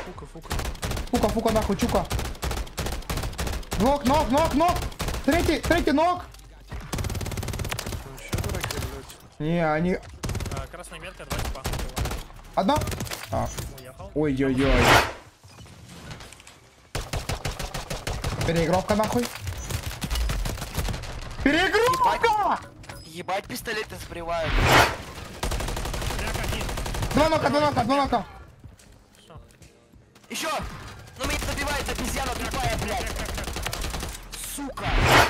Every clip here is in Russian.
Фука, нахуй, чука. Нок. Третий нок. Не, они... Красная метка, 2 типа. Одна. Ой-ой-ой. Переигровка, нахуй. Переигровка! Ебать, пистолеты сбривают. Два нока. Еще! Ну меня добивает обезьяна тупая, блядь! Сука!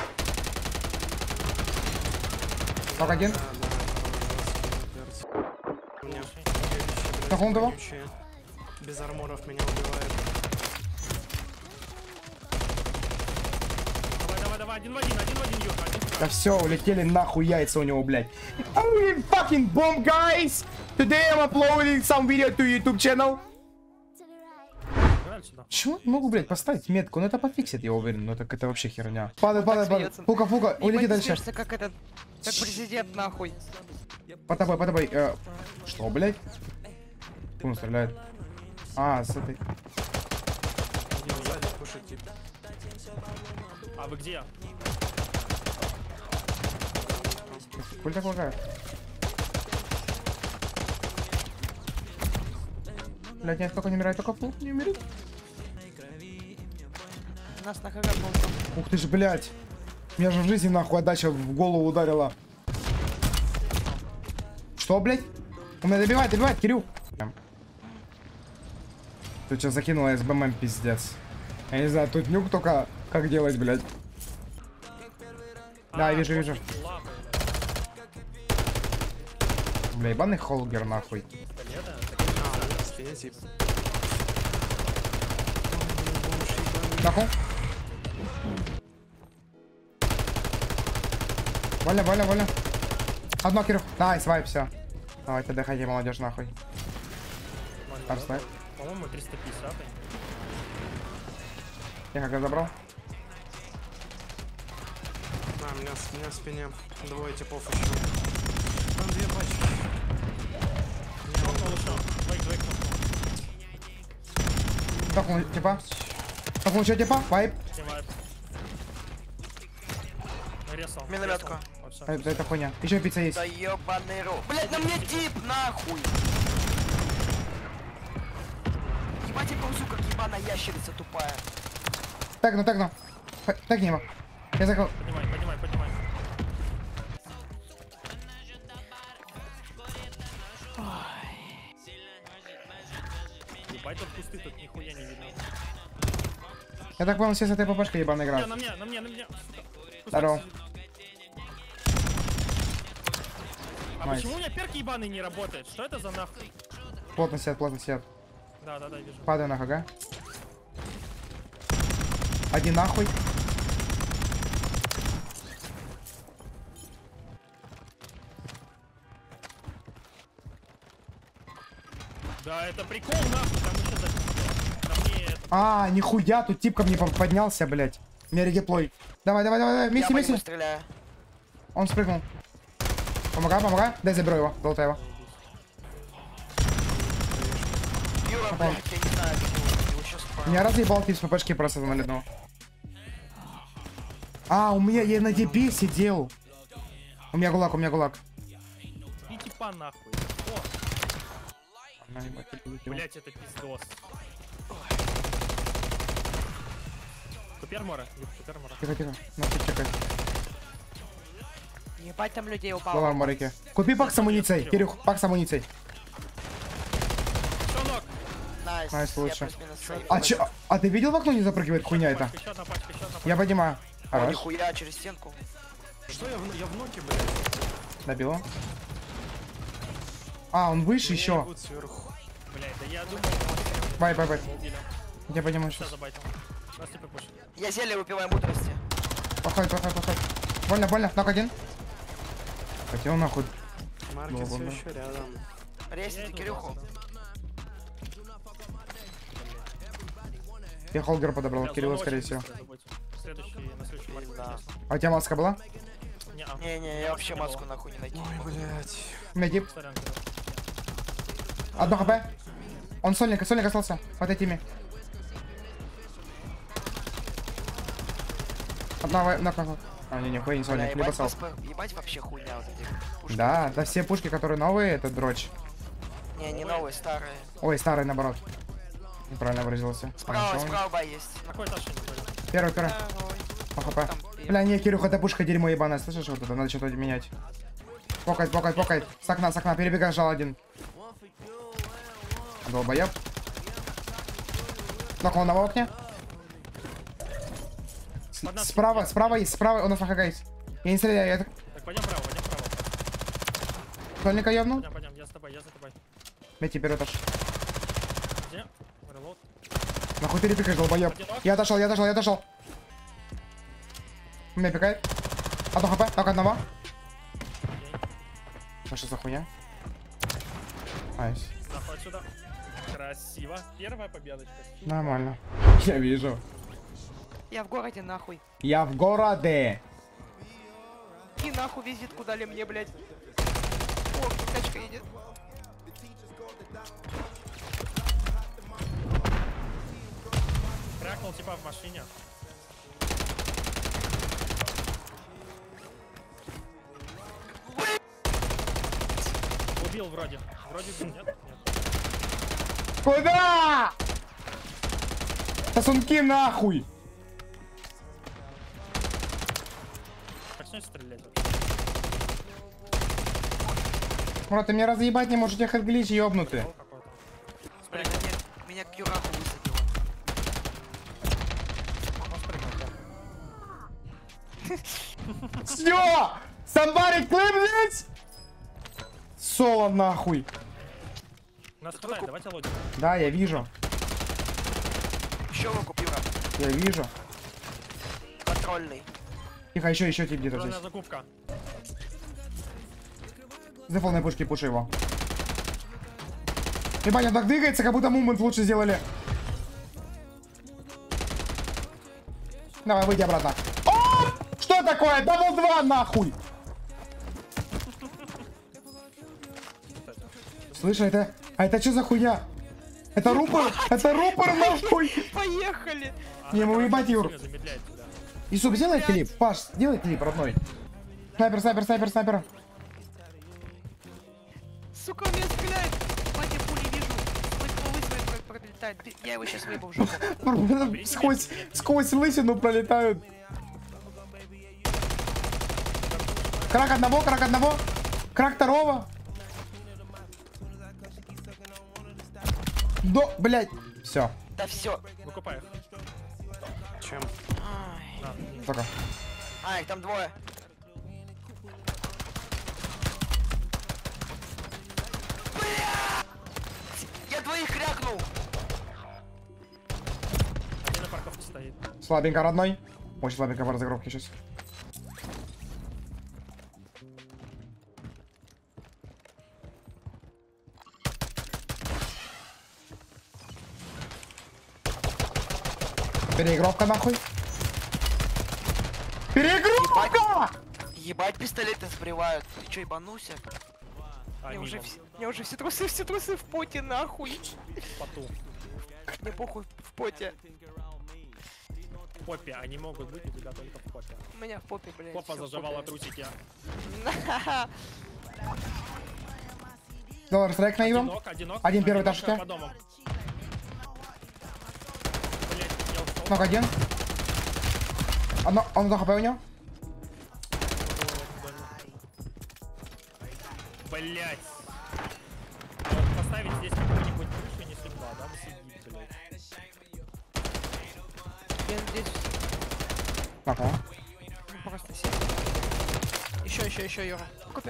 Нок один. На хунтово. Без арморов меня убивает. Давай, один в один, Юрка. Да все, улетели нахуй яйца у него, блядь. I'm fucking bomb, guys! Today I'm uploading some video to YouTube channel. Чего? Могу, блядь, поставить метку, но это пофиксит, я уверен, но так это вообще херня. Падай. Фука, улети дальше. Как этот, как президент, нахуй. По тобой. Что, блядь? Он стреляет. А, с этой. А вы где? Хуй так лагает. Блядь, нет, только не умирай, только фу, не умереть. Нас на ХГ ползал. Ух ты ж, блядь. Меня же в жизни нахуй отдача в голову ударила. Что, блядь? У меня добивает, Кирилл. Тут сейчас закинула СБМ, пиздец. Я не знаю, тут нюк только как делать, блядь. Да, вижу. Бля, ебаный холгер, нахуй. Нахуй. Вольно. Одно, Кирилл. Найс, вайп, все. Давайте отдыхайте, молодежь, нахуй. Там снайп. По-моему, 350. Я как забрал? А, у меня в спине двое типов еще. Там 2 пачки. Тохнул, типа. Тохнул еще, типа. Вайп. Минометку. Это хуйня. Еще пицца есть. Да ебаный рот. Блять, на мне тип, нахуй! Ебать, я ползу, как ебаная ящерица тупая. Тагну. Тагни его. Я закрыл. Поднимай. Ебать, тут пусты, тут нихуя не видно. Я так понял, все с этой ППшкой ебаной играют. На мне. Здорово. А почему у меня перки ебаный не работает? Что это за нахуй? Плотно сидят. Да, вижу. Падаю на ХГ. Один нахуй. Да, это прикол, нахуй, там еще за... мне... А, нихуя, тут тип ко мне поднялся, блядь. У меня регеплой. Давай. Мисси. Стреляю. Он спрыгнул. Помогай. Дай заберу его. Золотая его. Юра, блядь, я не знаю, как его сейчас... Меня разъебал тип с ППшки просто за наледного. А, у меня, я на DB сидел. У меня гулаг. И типа нахуй. Блять, это пиздос. Купермора. Тихо. Надо чекать. Ебать, там людей упало. Лава в моряке. Купи пак с амуницией. Кирюх, пак с амуницией. Найс, лучше. А ты видел в окно не запрыгивает хуйня это? Я поднимаю. Хорош. Нихуя, через стенку. Что я в ноке, блядь? Добил его. А, он выше еще. Блять, да я думал... Бай. Я понимаю сейчас. Я зелье выпиваю мудрости. Подходит. Больно. Нок один. Хотел нахуй. Маркет все еще рядом. Резните Кирюху. Я холгер подобрал. Кирилла, скорее всего. Да. А у тебя маска была? Не, я вообще маску нахуй не найти. Ой, блядь. У меня тип. Одно хп. Он сольник остался. Под этими. Одна. А, не, хуй не Бля, сольник, либо сал. ебать вообще хуйня вот эти пушки. Да, да все пушки, которые новые, это дрочь. Не новые, старые. Ой, старый наоборот. Неправильно выразился. Справа бай есть. Какой этаж я не понял? Первый. По хп. Бля, не, Кирюха, это пушка дерьмо ебаное, слышишь, вот это, надо что-то менять. Покать. С окна, перебегай, жал один. Долбоеб. Нокнул на окне. Справа есть, у нас АХГ есть. Я не стреляю, я так... Так, пойдем право. Сольника ёбнул. Пойдем, я за тобой. Бейте первый этаж. Где? Релоуд. Нахуй ты пикаешь, долбоеб. Я отошел. Меня пикает. Одно хп, только одного. А что за хуйня? Айс. Нахуй отсюда. Красиво. Первая победочка. Нормально. Я вижу. Я в городе, нахуй. Я в городе. И нахуй визитку дали мне, блядь. О, тачка едет. Крякнул типа в машине. Убил вроде. Вроде убил, нет? Куда? Сосунки нахуй. Как с ней стрелять вообще? Мурат, ты меня разъебать не можешь, у тебя хэдглич ёбнутый. Какой-то. Блядь, меня к юраху высадило. Всё! Somebody clip this! Соло нахуй. Нас хватает, давайте лодку. Да, я вижу. Еще выкуп, Юра. Я вижу. Контрольный. Тихо, еще тип где-то Контрольная здесь. закупка. За полной пушки пуши его. Ебать, он так двигается, как будто мумент лучше сделали. Давай, выйди обратно. О! Что такое? Дабл 2 нахуй! Слышь, это... А это что за хуйня? Это рупор? Это рупор нахуй! Поехали! Не, мы уебать, Юр. Замедляет туда. Исуп, сделай клип. Паш, сделай клип, родной. Снайпер. Сука, он меня стреляет! Вот я пули вижу. Снайпер как пролетает. Я его сейчас выебу в жопу. Сквозь лысину пролетают. Крак одного. Крак второго. Блять. Все. Да все. Выкупай их. Чем? Только. Ай, там двое. Я двоих крякнул. Один на парковке стоит. Слабенько, родной. Очень слабенько по разыгровке сейчас. Переигровка нахуй. Переигровка! Ебать, пистолеты сбривают. Ты чё, ебанулся? Мне уже все трусы в поте, нахуй. В поту. Мне похуй в поте. В попе. Они могут быть у тебя только в попе. У меня в попе, блядь. Попа всё в заживала попе. трусики. Доллар страйк на его. Одинок. Один первый этаж у тебя. По дому. Блять, я ушел. Ног один. Он до хп у него. Блять. Вот поставить здесь какую-нибудь крышу, не судьба, да? Сидит, блять. Я здесь Ага. просто сел. Еще, Юра. Купи.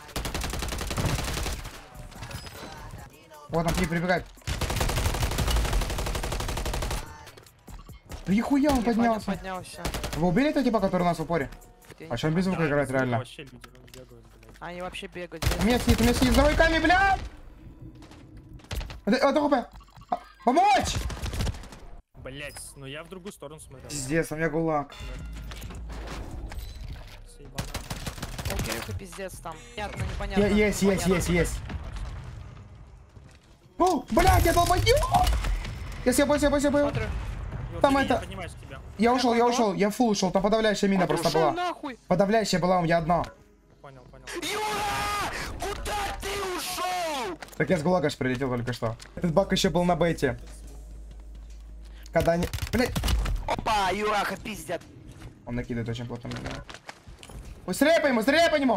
Вот он к ней прибегает. Нихуя он поднялся. Вы убили этого типа, который у нас в упоре? А что он без звука играет реально? Вообще люди бегают, блядь. Они вообще бегают. У меня снит, за руками, блядь! Это хп! Помочь! Блять, ну я в другую сторону смотрел. Пиздец, у меня гулаг. Съебано. У Кирюха пиздец там. Понятно, непонятно. Есть. Ой, Ну, блядь, я долбоёб! Я себя боюсь. Смотрю. Там Юр, это- поднимаешь тебя. Я ушел, я фул ушел, там подавляющая мина просто Ушел была. нахуй. Подавляющая была у меня одна. Понял. Юра! Куда ты ушел? Так я с ГУЛАГа ж прилетел только что. Этот баг еще был на бете. Когда они... Блядь, Опа, Юраха пиздят. он накидывает очень плотно на меня. Быстрее по нему! Прям один.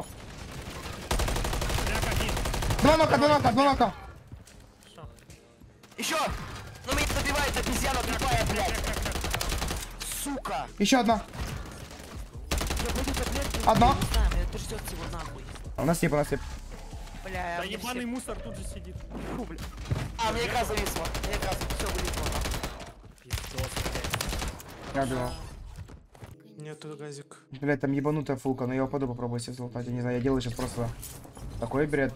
Два нока. Всё. Еще! Ну меня добивает обезьяна тупая, блядь. Сука! Еще одна. Я буду поднять, Одна. не знаю, это ждет его нахуй. У нас тип. Бля, Да мне ебаный все- мусор тут же сидит. Фу, бля. А, мне игра зависла. Все вылетело. Пиздос, блядь. Я убил. Нету газик. Блядь, там ебанутая фулка, но я упаду, попробую себе залутать. Я не знаю, я делаю сейчас просто такой бред.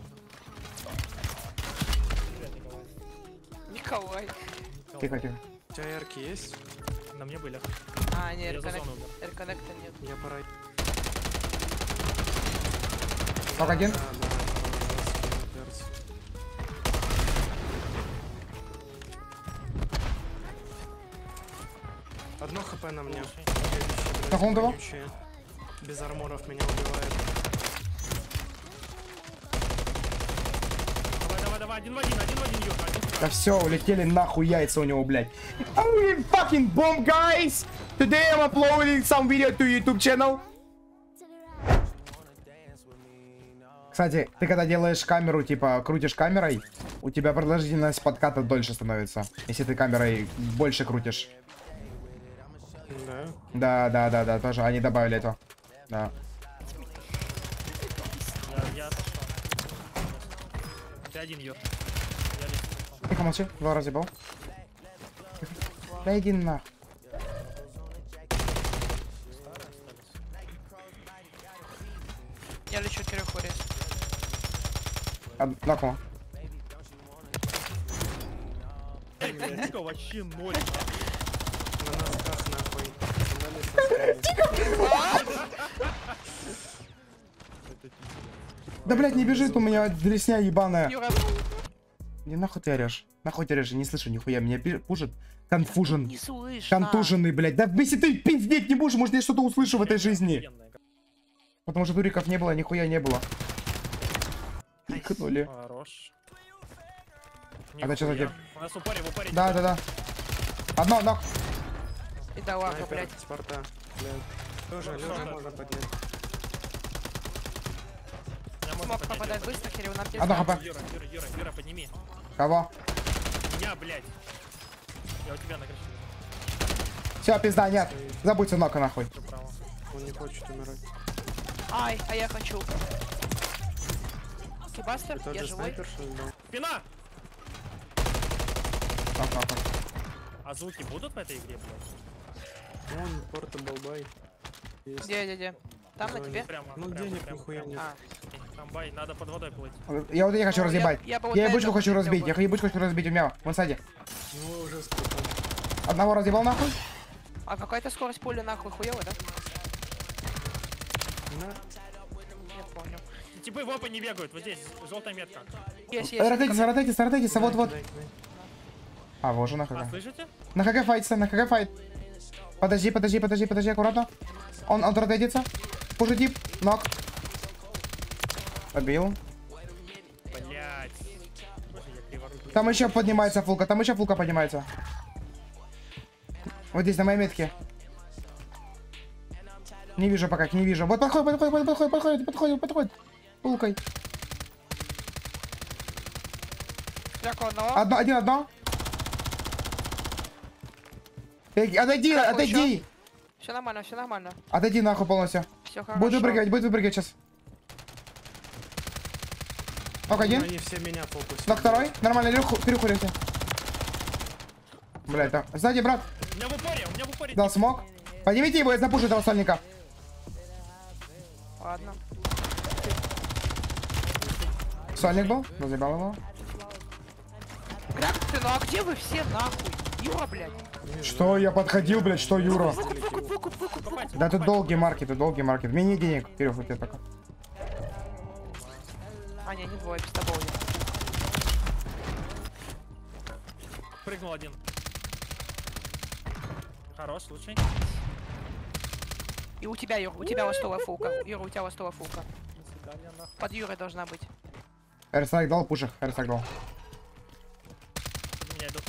Николай. Тихо. У тебя яркие есть? На мне были. А, не, Я за зону умер. реконнекта нет. Я пора... Только один? Да, одно хп на мне. Так, он того? Без арморов меня убивает. Давай, один в один, Юр, один. Да все, улетели нахуй яйца у него, блядь. I'm fucking bomb, guys! Today I'm uploading some video to YouTube channel. Кстати, ты когда делаешь камеру, типа, крутишь камерой, у тебя продолжительность подката дольше становится. Если ты камерой больше крутишь. Да. Да, тоже. Они добавили это. Да. Я отошел. Ты один, Юр. Я лечу. Тихо, молчи. 2 раза был. Да иди нахуй. Я лечу Кирюху рез. Нокнул. Ника вообще ноль. На носках нахуй. Да, блядь, не бежит у меня дресня ебаная. Юра, Не нахуй ты орешь? Нахуй ты орешь? Не слышу нихуя. Меня пушит. Конфужен. не слышно. Контуженный, блядь. Да если ты пиздеть не будешь, может я что-то услышу в этой жизни. Потому что дуриков не было, нихуя не было. Икнули. Хорош. Это что за Нихуя. тип? У нас в упоре. Да. Одно. И да ладно, Снайпер, блядь. Спарта. Блядь. Тоже лёжа можно поднять. Смог попадать быстро, Кирилл, нам здесь. Одно хп. Юра, подними. Кого? Меня, блядь. Я у тебя на крыше. Все, пизда, нет. Забудь нока нахуй. Всё право. Он не хочет умирать. Ай, а я хочу. Кибастер, Ты тот я же живой. снайпер, что ли, был? Спина! Нахуй. А звуки будут в этой игре, блядь? Вон, Portable Buy. Есть. Где? Там на тебе? Прямо. Ну, прямо, денег прямо, нихуя прямо. нет. А, Там бай, надо под водой плыть. Я вот я хочу Ну, разъебать. я бы вот Я на ебучку этом хочу хотел разбить. бы. Я ебучку хочу разбить у меня. Вон сзади. Ну, уже сколько. Одного разъебал нахуй. а какая-то скорость пули нахуй хуёвая, да? На. Я понял. Типы в опа не бегают, вот здесь, желтая метка. Есть. Ротайтесь, вот. Дай, дай. А, вот же на А, ХГ. слышите? На ХГ файтится, на ХГ файт. Подожди, аккуратно. Он ротайтится. Пуши тип, нок. Побил. Блядь. Боже, я криворукий. Там еще поднимается фулка, поднимается. Вот здесь, на моей метке. Не вижу пока, не вижу. Вот подходит. Фулкой. Драко одного. Одно. Отойди. Все нормально. Отойди нахуй полностью. Все хорошо. Будет выпрыгивать сейчас. Нок один. Они все меня фокусят. Нок второй. Нормально, Кирюху резни. Блядь, да. Сзади, брат. У меня в упоре. Дал смог. Поднимите его, я запушу этого сольника. Ладно. Сольник был? Разъебал его. Как ты, ну а где вы все нахуй? Юра, блядь. Что я подходил, блядь, что Юра? Выкуп. Да тут долгий маркет, Мини денег, Кирюх, у тебя только. А, не двое, без тобой. Прыгнул один. Хорош, лучший. И у тебя, Юр, у тебя ластовая фулка. Юра, у тебя ластовая фулка. До свидания, нахуй. Под Юрой должна быть. Эрсак дал, пушек, Эрсак дал. Меня идут.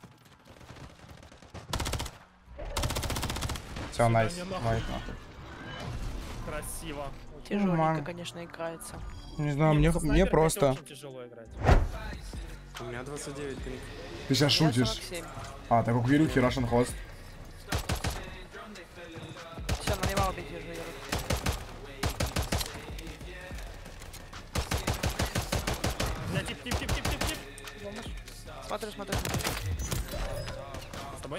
Все, найс. не нахуй. Найс, нахуй. Красиво. Тяжеленько, Нормально. конечно, играется. Не знаю, Не, мне, ну, со мне снайперкой просто. это очень тяжело играть. У меня 29 пинг. Ты сейчас Я шутишь. 47. А, так как Вирюхи, Russian Host. Все, наливал бить, держу, Юра. Да, тип. Помощь. Смотрю. С тобой?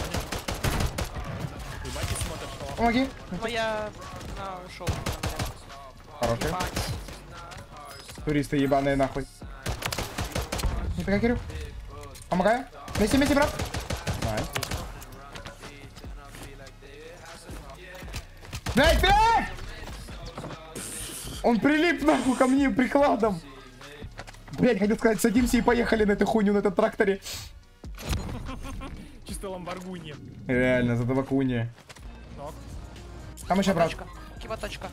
Ебать, ты смотришь, что? Помоги. Но я ушел. Хороший. Туристы ебаные нахуй. Не пикай, Кирюх. Помогаю. Вместе, брат. Найс. Блядь, блядь! Он прилип нахуй ко мне прикладом. Блядь, хотел сказать, садимся и поехали на эту хуйню, на этом тракторе. Чисто ламборгуни. Реально, за табакуни. Нок. Там еще брат. Кивоточка.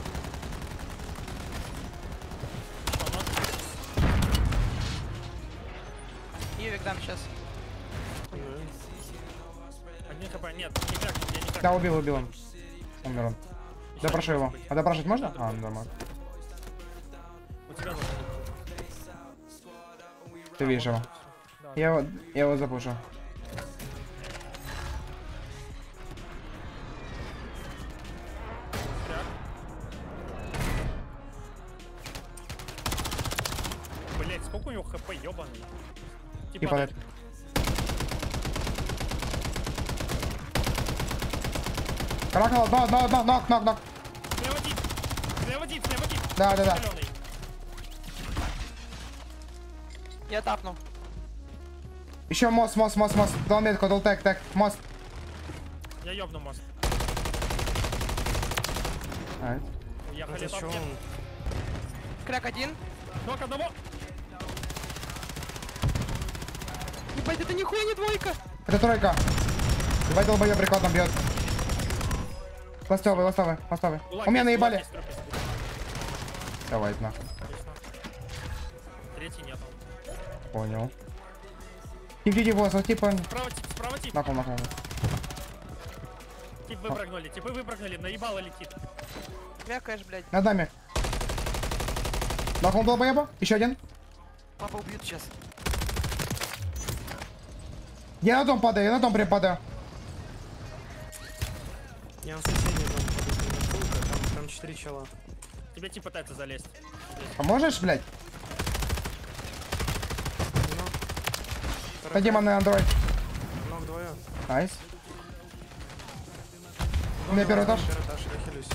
Юрик дам сейчас. Один хп, нет, не так, я не так. Да, убил он. Умер он. Допрошу его. А допрашивать можно? А, ну нормально. У тебя вот. Ты видишь его. Да, Я его запушу. кряк. Блять, сколько у него хп, ёбаный. И падает. Кракнул, нок. Слева тип. Да. Зелёный. Я тапнул. Еще мост. Дал метку, дал тег. Мост. Я ёбну мост. Найс. Уехали Это что топки. он? Кряк один. Нок одного. Ебать, это нихуя не двойка. Это тройка. Ебать, долбоёб прикладом бьет. Ластовый. Кулак У меня есть, наебали. кулак есть, труп есть. Давай, нахуй. Конечно. Третий нету. Понял. Иди, вот, типа. Справа тип. Нахуй. Типы выпрыгнули, наебало летит. Крякаешь, блядь. Над нами. Нахуй долбоеба. Еще один. Папа убьют сейчас. Я на дом прям падаю. Я на соседний дом подойду. Там 4 чела. Тебе тип пытается залезть. Поможешь, блядь? Ну. Пойди, на Android. Ног двое. Найс. У меня первый этаж. Первый этаж, я хилюсь.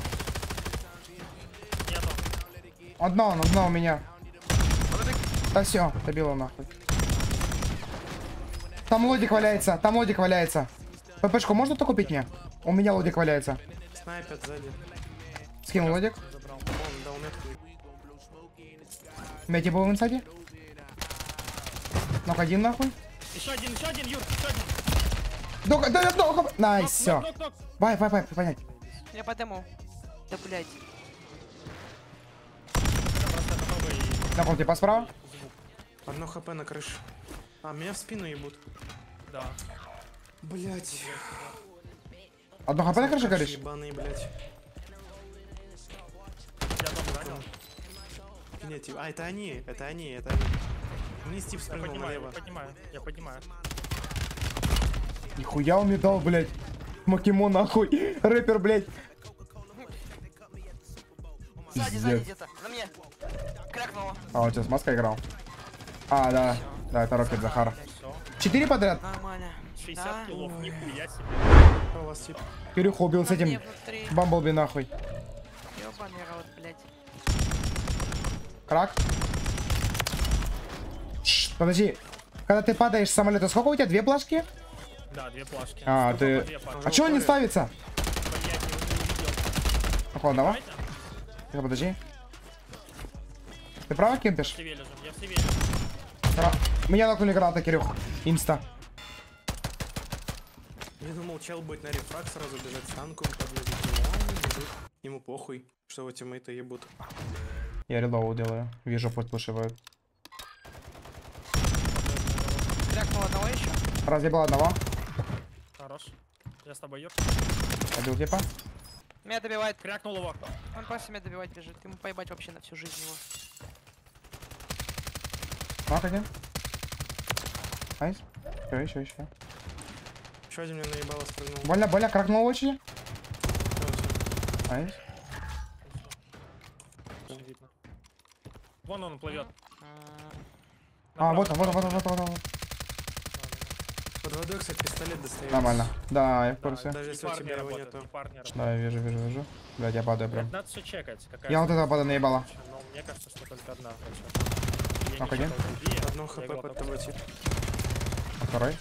Нету. Одно у меня. Да все, добил его нахуй. Там лодик валяется. ППшку можно-то купить мне? У меня лодик валяется. Снайпер сзади. Скинул лодик. Забрал. Он дал метку. Мети был в инсайде. Нок один нахуй. Еще один, Юр, еще один. Да. Найс, все. Нок. Бай, понять. Я подыму. Да, блядь. Я просто готовый Нокнул типа справа. звук. Одно хп на крыше. А, меня в спину ебут. Да. Блять. Одно хп на крыше говоришь? Ебаные, блять. Я дом занял. Нет, типа, а, это они. Вниз тип Я спрыгнул налево. я поднимаю. Нихуя он мне дал, блядь. Макимо нахуй. Рэпер, блядь. Сзади Пиздец. где-то. На мне. Крякнуло. А, он сейчас с маской играл. А, да. Да, это Рокет Захар. Все. 4 подряд. Нормально. 60 Да. киллов, нихуя себе. Что у вас тип? Кирюха убил с На мне этим внутри. Бамблби нахуй. Ёбаный рот, блядь. Крак. Подожди. Когда ты падаешь с самолета, сколько у тебя? 2 плашки? Да, 2 плашки. А, Сколько ты... по 2 плашки? А чё он не ставится? Блядь, я не увидел. Охуенно, давай. Давайте. Тихо, подожди. Ты право кемпишь? Я в себе лежу. Меня нокнули граната, Кирюх. Инста. Я думал, чел будет на рефраг сразу бежать с танком, подлезет. А, не бежит. Ему похуй, что его тиммейты ебут. Я релоу делаю. Вижу, подпушивают. Крякнул одного еще. Разъебал одного. Хорош. Я с тобой, Юр. Побил типа. Меня добивает. Крякнул его. Он просто меня добивать бежит. Ему поебать вообще на всю жизнь его. Нок один. Найс. Еще. Еще один мне наебало спрыгнул. Больно, кракнул очень. Найс. Не видно. Вон он плывет. Вот он. Под водой, кстати, пистолет достает. Нормально. Да, я в курсе. Даже если у тебя его нету. Да, я вижу. Блядь, я падаю прям. Надо все чекать. Я вот этого падаю наебало. Ну, мне кажется, что только одна. Я Нок не один. чекал другие. Одно Я хп играл под только тобой одну. тип. Второй.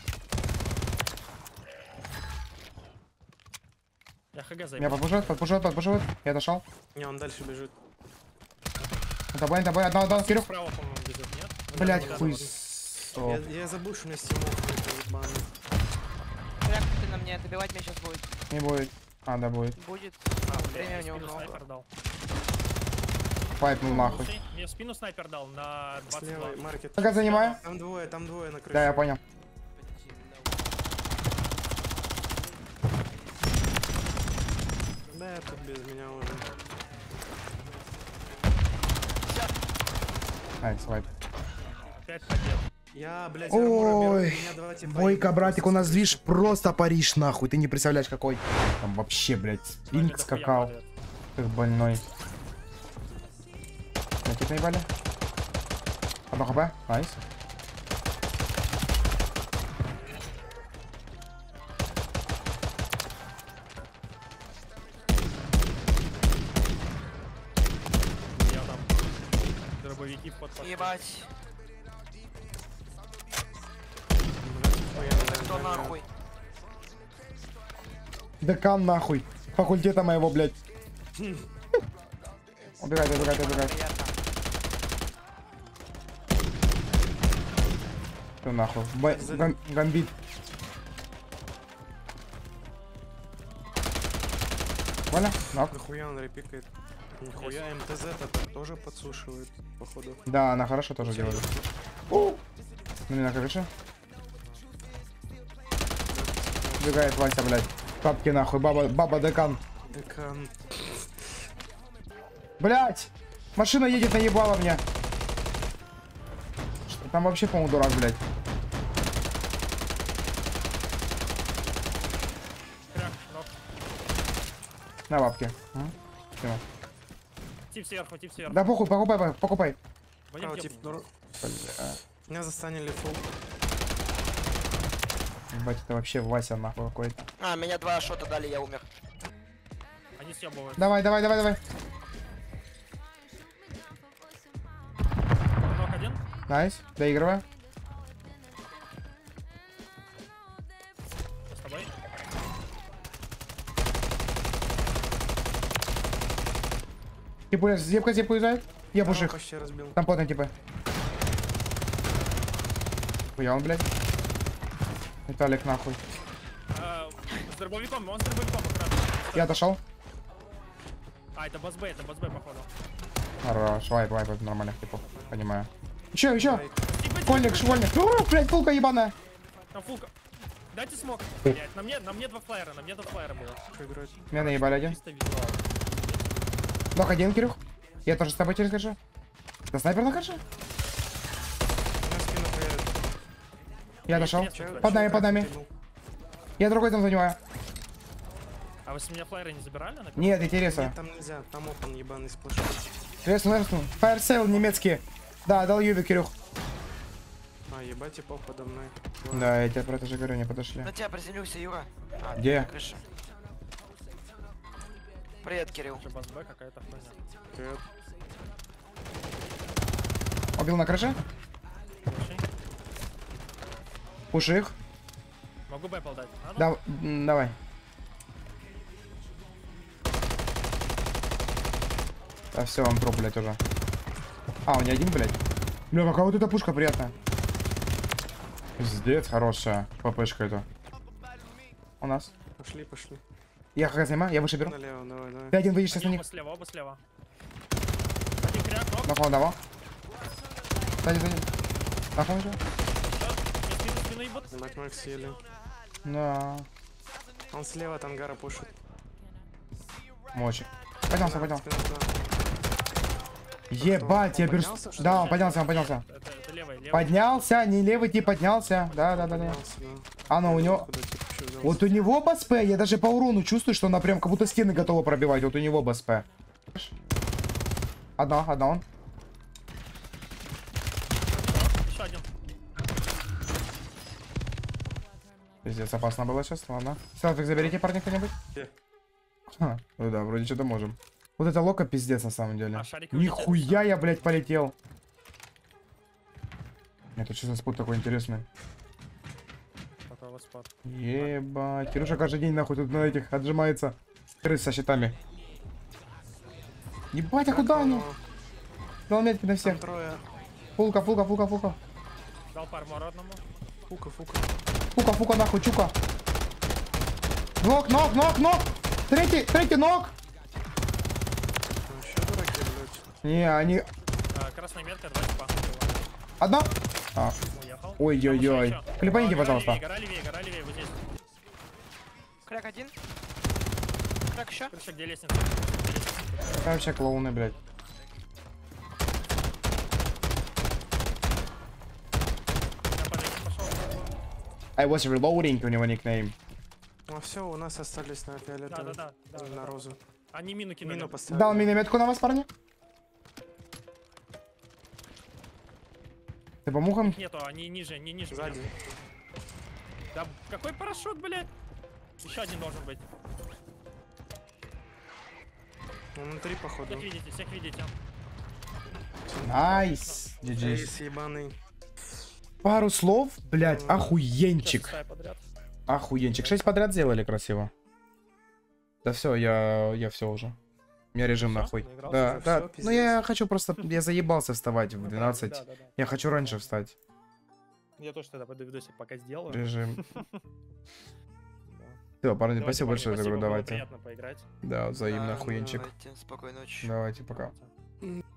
Я ХГ Меня заебал. подпушивают. Я дошел. Не, он дальше бежит. Тобой, одного, Кирюх. Справа, по-моему, бежит, нет? Блять, Да, хуй. да, Я забыл, что у меня стимов ебаный. Кряк ты на мне. Добивать меня сейчас будет. Не будет. Да, будет. Будет. да. Время у него Мне в спину много. снайпер дал. Пайпнул нахуй. Слушай, мне в спину снайпер дал на 22. Слева маркет. Пока занимаю. Там двое на крыше. Да, я понял. Да, тут без меня уже. Найс, вайп. 5 побед. Я, блядь, Ой, армора беру, меня два типа Бойко, ебут. братик, у нас движ просто Париж, нахуй. Ты не представляешь, какой. Там вообще, блядь, спинг Снайпер дохуя скакал. падает. Как больной. Какие наебали? Одно хп. Найс. Я там дробовики под Ебать. Блядь, Это кто нахуй? Декан, нахуй. Факультета моего, блядь. Убегай. Приятно. Ты нахуй. Гамбит. Понял? Нок. Нахуя он репикает? Нихуя, МТЗ-то тоже подсушивает, походу. Да, она хорошо тоже делает. Ну, на крыше. Убегает Вася, блядь. Тапки нахуй, баба декан. Декан. Блядь! Машина едет, наебала мне. Что там вообще, по-моему, дурак, блядь. Кряк, ног. На бабке. Всё. Тип сверху. Да похуй, покупай. Пойдем, А, тип. типа, меня застанили фул. Ебать, это вообще Вася нахуй какой-то. А, меня 2 шота дали, я умер. Они съебывают. Давай. Ног один. Найс, доигрывай. С тобой. Типа, зебка типа уезжает. Я пуш их. Почти разбил. Там потом типа. Хуя он, блядь. Виталик нахуй. С дробовиком, он с дробовиком аккуратно. Я отошел. А, это босс Б, походу. Хорош, вайп, нормальных типов. Понимаю. Еще. Типа, Школьник. Блядь, фулка ебаная. там фулка. Дайте смог. Блять, на мне 2 флайера, было. Что играть? Меня наебали один. Чисто визуал. Нок один, Кирюх. Я тоже с тобой через крышу. Да снайпер на крыше? Меня спину проверят. Я дошел. Чё- Под нами. Я другой там занимаю. А вы с меня флайеры не забирали? На Нет, интересно. Нет, там нельзя, там опен ебаный сплошной. Резнул. Fire sale немецкий. Да, дал Юбе, Кирюх. А, ебать, типов подо мной. Да, я тебе про это же говорю, не подошли. На тебя приземлился, Юра. А, Где? на крыше. Привет, Кирилл. Что, босс Б какая-то хуйня. Привет. Убил на крыше. Слушай, Пуши их. могу Б полдать. А, ну, Давай. Да все, он труп, блядь, уже. А, у меня один, блядь. Бля, какая вот эта пушка приятная. Пиздец, хорошая ППшка это. У нас. Пошли, пошли. Я хз занимаю, я выше беру. Налево, давай, давай. Ты один выйдешь сейчас на Они них. оба слева. Один кряк, оп. Нахуй одного. Сзади. Нахуй уже. Спину ебут. Мать Макс съели. Да. Он слева, от ангара пушит. Мочи. Поднялся. Спина, спина. Ебать, я беру... Поднялся, что ли? Да, он поднялся. Это левый. Поднялся, не левый тип поднялся. Да. Поднялся, да. А ну у него... Куда тип еще взялся? Вот у него БСП, я даже по урону чувствую, что она прям как будто стены готова пробивать. Вот у него БСП. Одна он. Еще один. Пиздец, опасно было сейчас, ладно. Селфик заберите, парни, кто-нибудь. Где? Ха, ну да, вроде что-то можем. Вот это лока пиздец на самом деле. А, шарики Нихуя я, блядь, полетел. Это что за спот такой интересный? Пока у вас спад. Ебать. Кирюша каждый день нахуй тут на этих отжимается. Крыс со щитами. Ебать, а куда они? Дал метки на всех. Там трое. Фулка. Дал по армору одному. Фука. Фука, нахуй, чука. Нок. Третий нок. Ну, еще дураки, блядь. Не, они... Красная метка, 2 типа. Одна. А. Уехал. Ой-ой-ой. Еще. Хлебаните, пожалуйста. Гора левее, вот здесь. Кряк один. Кряк еще. Короче, где лестница? Там вообще клоуны, блядь. Я под этим пошел. I was reloading, у него никнейм. Ну все, у нас остались на фиолетовый. Да. На розу. Они мину кинули. Мину поставили. Дал минометку на вас, парни. Ты по мухам? Нету, они ниже. Сзади. Да какой парашют, блядь? Еще один должен быть. Он внутри, походу. Всех видите. Найс. Эйс ебаный. Пару слов, блядь, Сейчас охуенчик. шестая подряд. Охуенчик. 6 подряд сделали красиво. Да все, я все уже. У меня режим Всё? нахуй. Наигрался? Да, Уже да. всё, Ну пиздец. я хочу просто... Я заебался вставать в 12. Да. Я хочу раньше встать. Я тоже тогда под видосик пока сделаю. Режим. Да. Все, парни, Давайте, спасибо большое за игру, спасибо, было давайте. приятно поиграть. Да, взаимно Да, охуенчик. давайте. Спокойной ночи. Давайте, пока.